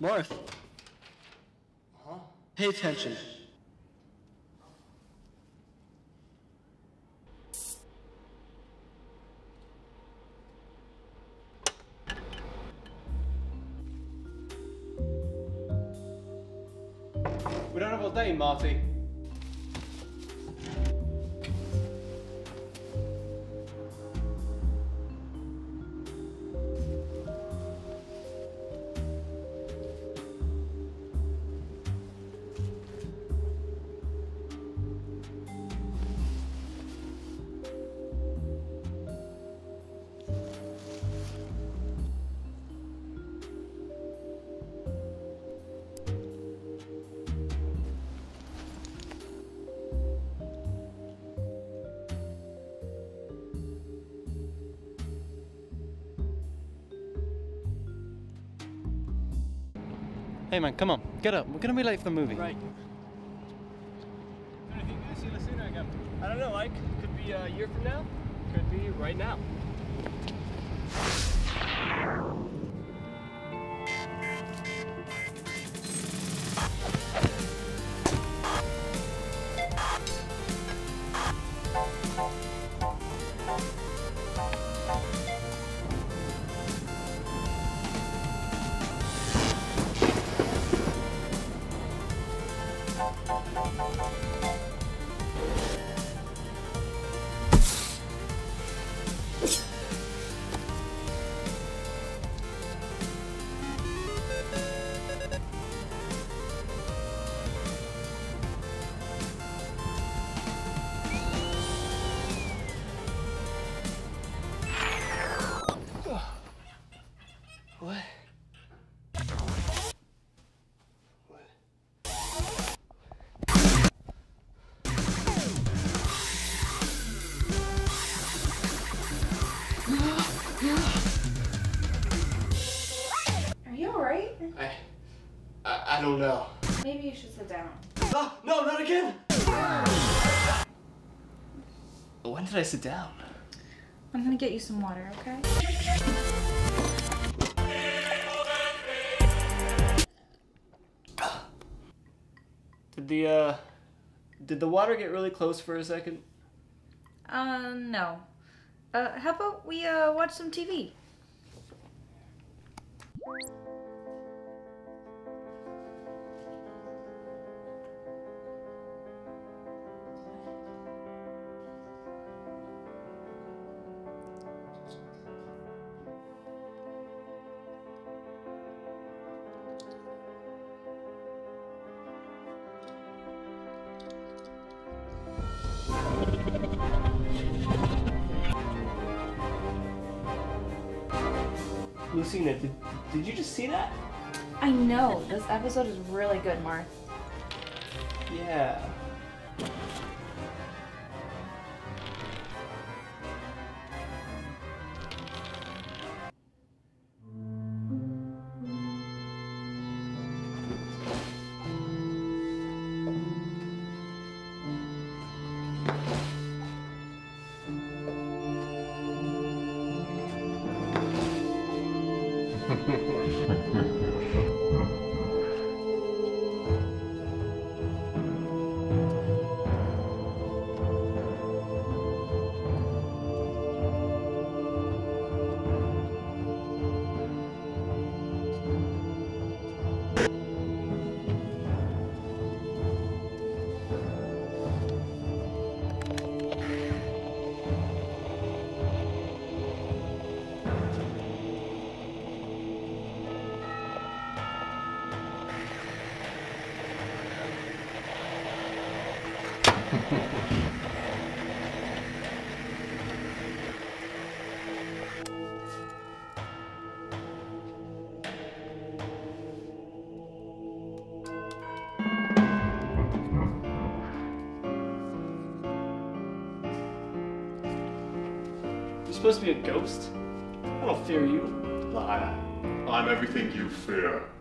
Marth, Huh? pay attention. We don't have all day, Marty. Hey man, come on, get up. We're gonna be late for the movie. Right. When do you think we're gonna see Lucina again? I don't know, Ike. Could be a year from now. Could be right now. What? Are you alright? I don't know. Maybe you should sit down. Ah, no, not again! When did I sit down? I'm gonna get you some water, okay? Did the water get really close for a second? No. How about we, watch some TV? Lucina, did you just see that? I know. This episode is really good, Marth. Yeah. You're supposed to be a ghost? I don't fear you. I'm everything you fear.